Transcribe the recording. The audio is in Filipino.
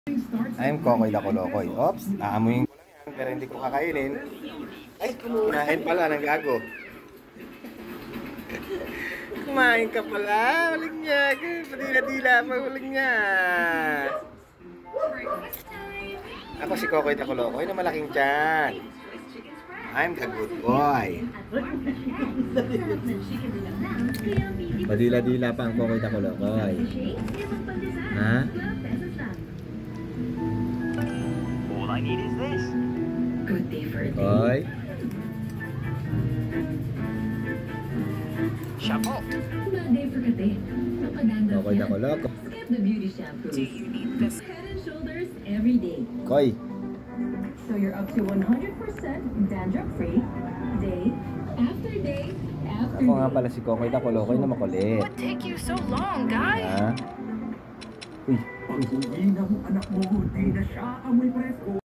I'm Kokoy the Kolokoy. Oops, aamuyin ko lang yan, pero hindi ko kakainin. Ay, kumain pala ng gago. Kumain ka pala, walang niya. Padila-dila pa, walang niya. Ako si Kokoy the Kolokoy na malaking tiyan. I'm the good boy. Padila-dila pa ang Kokoy the Kolokoy. Ha? All I need is this. Good day for a day. Koy? Shampoo. Bad day for a day. Napaganda Kokoy the Kolokoy. Skip the beauty shampoo. Do you need this? Head and shoulders every day. Koy? So you're up to 100% dandruff-free. Day after day after Ako nga day. pala si Kokoy the Kolokoy na makulit. What take you so long, guys? Ha? Uy, Pag-uwi ng anak mo, di na siya amoy presko.